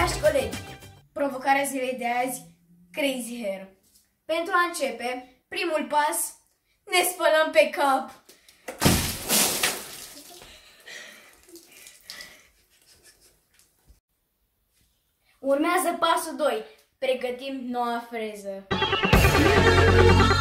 Dragi colegi, provocarea zilei de azi, Crazy Hair. Pentru a începe, primul pas, ne spălăm pe cap. Urmează pasul 2, pregătim noua freză.